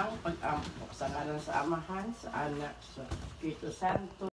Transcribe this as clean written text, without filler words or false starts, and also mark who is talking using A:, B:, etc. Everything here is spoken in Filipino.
A: ng pag-ampok sa ngalan sa Amahan, sa Anak, sa Espiritu Santo.